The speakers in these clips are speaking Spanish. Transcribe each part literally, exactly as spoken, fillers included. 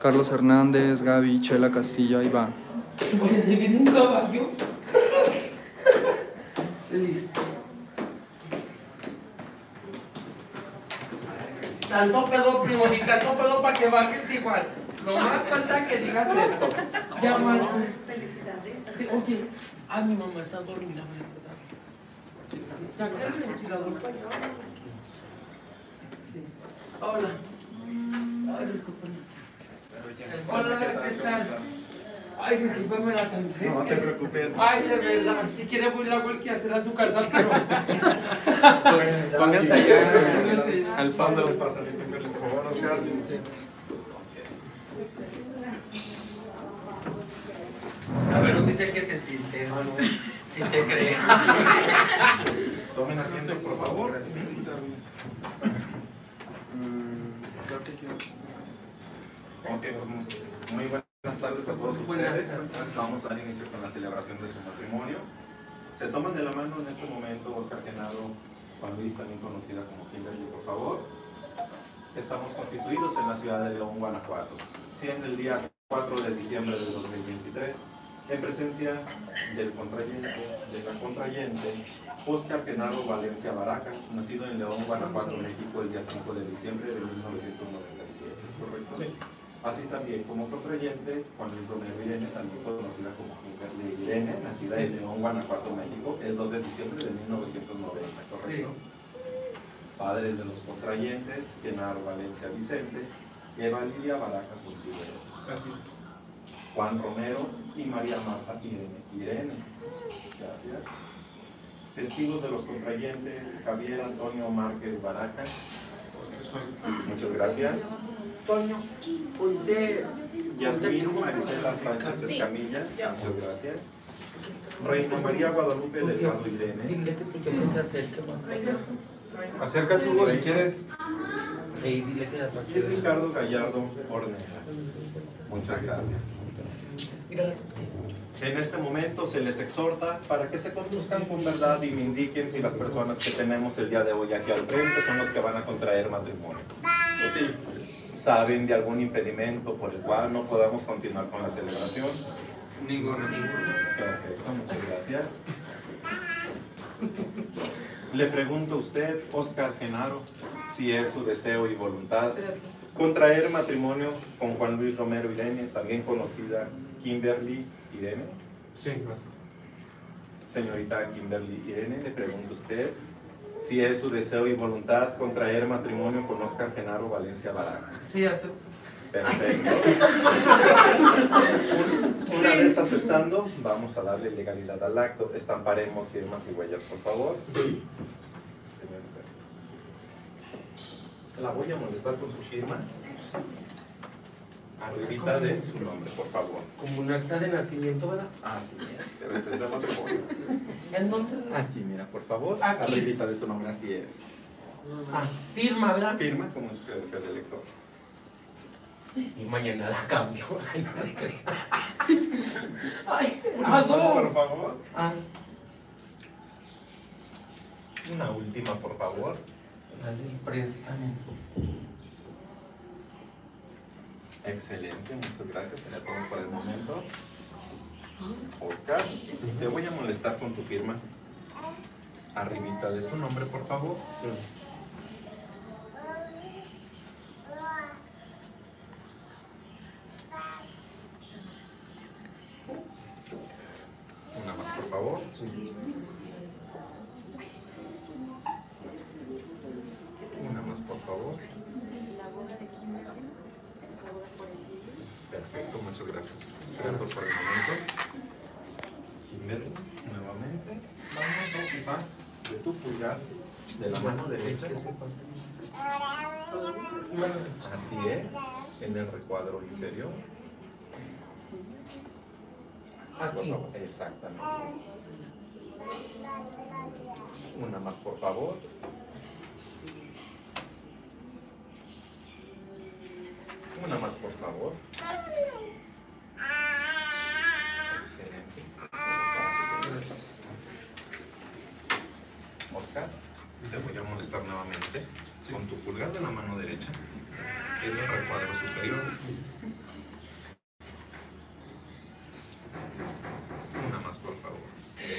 Carlos Hernández, Gaby, Chela Castillo, ahí va. Pues se viene un caballo. Listo. Tanto pedo, primo, y tanto pedo para que bajes igual. No más falta que digas eso. Ya más. Felicidades. Sí, oye, ay, mi mamá está dormida. Saca el ventilador. Sí. Hola. Ay, discúlpame. Hola, ¿qué tal? Ay, discúlpame, la cansé. No te preocupes. Ay, de verdad, si quiere voy a la que hacer a su casa, pero... Pónganse allá al paso. Pásale, por favor, Oscar. A ver, dice que te sientes. Si te crees. Tomen asiento, por favor. Ok, pues, muy buenas tardes a todos ustedes. Vamos a dar inicio con la celebración de su matrimonio. Se toman de la mano en este momento Oscar Genaro, Juan Luis, también conocida como Kimberly, por favor. Estamos constituidos en la ciudad de León, Guanajuato, siendo el día cuatro de diciembre del dos mil veintitrés, en presencia del contrayente, de la contrayente Oscar Genaro Valencia Baracas, nacido en León, Guanajuato, México, el día cinco de diciembre de mil novecientos noventa y siete, ¿es correcto? Sí. Así también como contrayente, Juan Luis Romero Irene, también conocida como Kimberly Irene, nacida en León, Guanajuato, México, el dos de diciembre de mil novecientos noventa, ¿correcto? Sí. Padres de los contrayentes, Genaro Valencia Vicente y Eva Lidia Baracas Ontiveros. Así. Juan Romero y María Marta Irene Irene. Gracias. Testigos de los contrayentes, Javier Antonio Márquez Baracas. Muchas gracias. Toño, usted... Yasmín Marisela Sánchez Escamilla. Muchas gracias. Reina María Guadalupe Delgado Irene. Dile que tu que se acerque más. Acércate, Hugo, si quieres. Ey, dile que Y Ricardo Gallardo Ornelas. Muchas gracias. En este momento se les exhorta para que se conduzcan con verdad y me indiquen si las personas que tenemos el día de hoy aquí al frente son los que van a contraer matrimonio. Sí. ¿Saben de algún impedimento por el cual no podamos continuar con la celebración? Ninguno. Perfecto, muchas gracias. Le pregunto a usted, Oscar Genaro, si es su deseo y voluntad contraer matrimonio con Juan Luis Romero Irene, también conocida Kimberly Irene. Sí, gracias. Señorita Kimberly Irene, le pregunto a usted si es su deseo y voluntad contraer matrimonio con Oscar Genaro Valencia Baracas. Sí, acepto. Perfecto. Una vez aceptando, vamos a darle legalidad al acto. Estamparemos firmas y huellas, por favor. Señorita. La voy a molestar con su firma. Arribita de su nombre, por favor. Como un acta de nacimiento, ¿verdad? Así es, pero esta es la otra cosa. ¿En dónde? Aquí, mira, por favor. Aquí. Arribita de tu nombre, así es. Ah, firma, ¿verdad? Firma como su credencial de lector. Y mañana la cambio. Ay, no se cree. Ay, Una a más, dos. por favor. Ah, Una última, por favor. la del préstamo. Excelente, muchas gracias. Sería todo por el momento. Oscar, te voy a molestar con tu firma. Arribita de tu nombre, por favor. Una más, por favor. Una más, por favor. La boda de Kimberly, la boda por el civil. Perfecto, muchas gracias. Sería todo por el momento. Kimberly, nuevamente. Vamos a ocupar de tu pulgar de la mano derecha. Así es, en el recuadro inferior. Aquí. Exactamente. Una más, por favor. Una más, por favor. Excelente. Oscar, te voy a molestar nuevamente con tu pulgar de la mano derecha en el recuadro superior.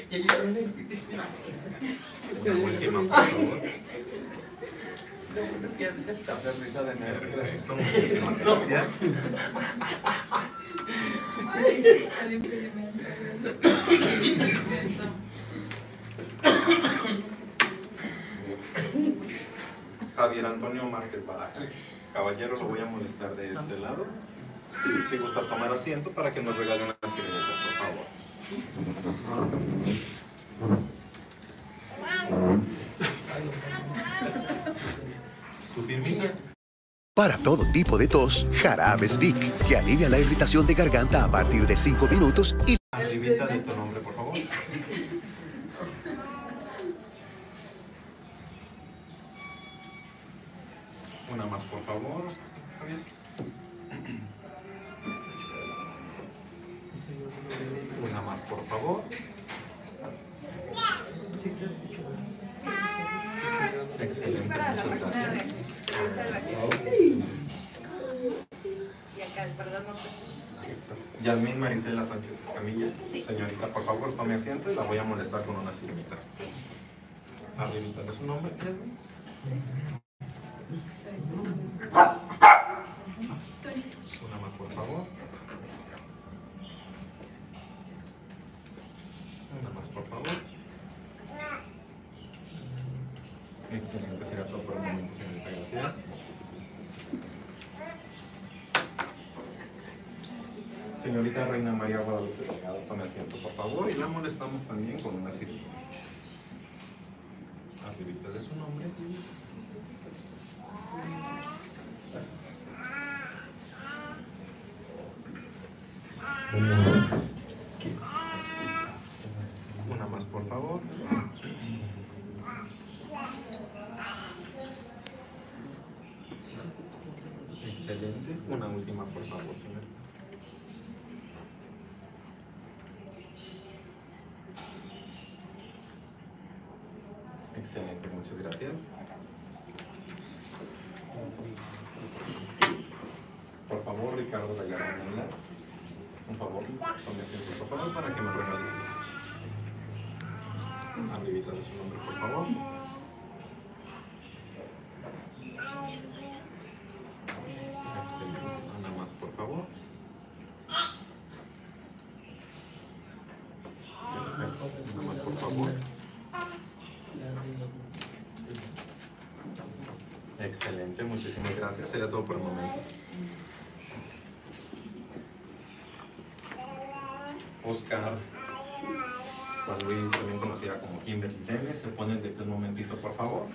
Ya yo no Una última, por favor. Hacer risa de nervios. Esto, muchísimas gracias. Al impedimento. Javier Antonio Márquez Baraja. Caballero, lo voy a molestar de este lado. Si, si gusta tomar asiento para que nos regale unas firmitas, por favor. ¿Tu firmita? Para todo tipo de tos, Jarabes Vic, que alivia la irritación de garganta a partir de cinco minutos y... Arribita de tu nombre, por favor. Una más, por favor. Javier. Una más, por favor. Excelente, Para la muchas página gracias. de Salvaje. Y acá es para las notas. Yasmín Marisela Sánchez Escamilla. Señorita, por favor, tome asiento y la voy a molestar con unas firmitas. Arribita de su nombre, Yasmín. Una más, por favor. Una más, por favor. Excelente, será todo por el momento, señorita. Gracias. Señorita Reina María Guadalupe Delgado, tome asiento, por favor, y la molestamos también con unas firmitas. Arribita de su nombre. Una más, por favor. Excelente. Una última, por favor, señor. Excelente, muchas gracias. Por favor, Ricardo Gallardo Mela, un favor, tome asiento, por favor, para que me regale sus... Arribita de su nombre, por favor. Excelente, una más, por favor. Perfecto, una más, por favor. Excelente, muchísimas gracias. Sería todo por el momento. Oscar, Juan Luis, también conocida como Kimberly Dennis, se ponen de pie un momentito, por favor.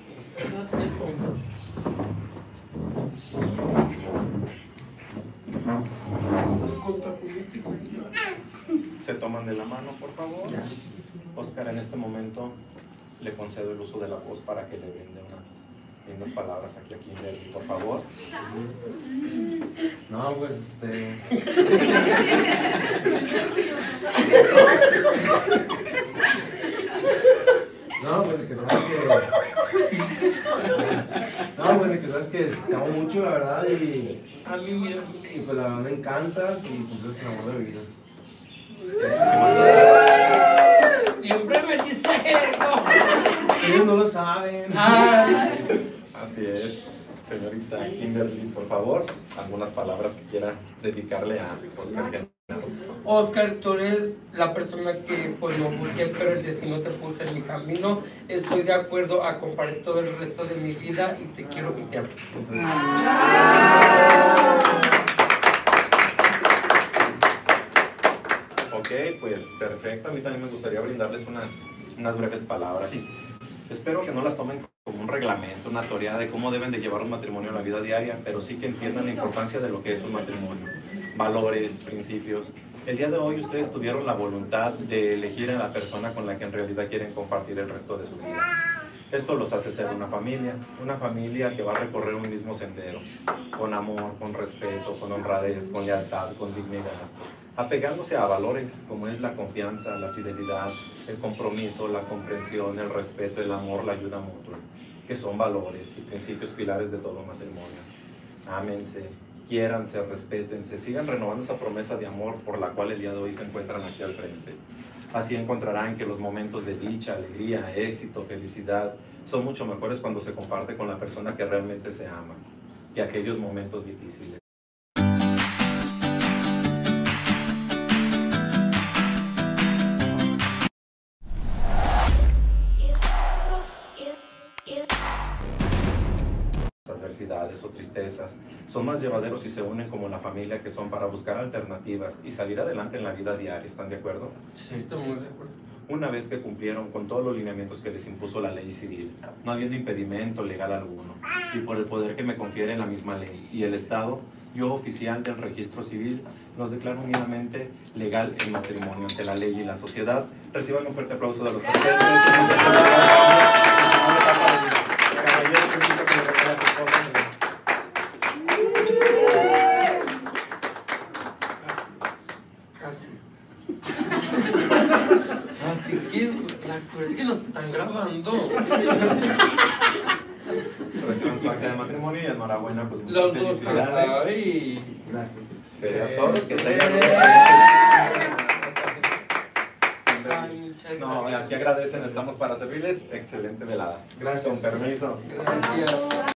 Se toman de la mano, por favor. Oscar, en este momento le concedo el uso de la voz para que le brinde unas lindas palabras aquí a Kimberly, por favor. No, pues este. No, pues de que sabes que. No, pues de que sabes que te amo mucho, la verdad, y. A mí, mira. Y pues la verdad me encanta, y pues es el amor de mi vida. Muchísimas gracias. Siempre me dice eso. Ellos no lo saben. Ay. Así es. Señorita Kimberly, por favor, algunas palabras que quiera dedicarle a Oscar Genaro. Oscar, tú eres la persona que pues no busqué, pero el destino te puso en mi camino. Estoy de acuerdo a compartir todo el resto de mi vida y te quiero y te amo. Ok, pues perfecto. A mí también me gustaría brindarles unas, unas breves palabras. Sí. Espero que no las tomen como un reglamento, una teoría de cómo deben de llevar un matrimonio en la vida diaria, pero sí que entiendan la importancia de lo que es un matrimonio, valores, principios. El día de hoy ustedes tuvieron la voluntad de elegir a la persona con la que en realidad quieren compartir el resto de su vida. Esto los hace ser una familia, una familia que va a recorrer un mismo sendero, con amor, con respeto, con honradez, con lealtad, con dignidad, apegándose a valores como es la confianza, la fidelidad, el compromiso, la comprensión, el respeto, el amor, la ayuda mutua, que son valores y principios pilares de todo matrimonio. Ámense, quiéranse, respétense, sigan renovando esa promesa de amor por la cual el día de hoy se encuentran aquí al frente. Así encontrarán que los momentos de dicha, alegría, éxito, felicidad son mucho mejores cuando se comparte con la persona que realmente se ama que aquellos momentos difíciles. Adversidades o tristezas son más llevaderos si se unen como la familia que son para buscar alternativas y salir adelante en la vida diaria. ¿Están de acuerdo? Sí, estamos de acuerdo. Una vez que cumplieron con todos los lineamientos que les impuso la ley civil, no habiendo impedimento legal alguno, y por el poder que me confiere la misma ley y el Estado, yo, oficial del registro civil, los declaro unidamente legal el matrimonio ante la ley y la sociedad. Reciban un fuerte aplauso de los presentes. Así que, la que nos están grabando. Reciban su acta de matrimonio y enhorabuena, pues muchas Los dos, felicidades. ay. Gracias. Sería todo, que tengan un Ay, muchas No, gracias. aquí agradecen, estamos para servirles. Excelente velada. Gracias. Con permiso. Gracias.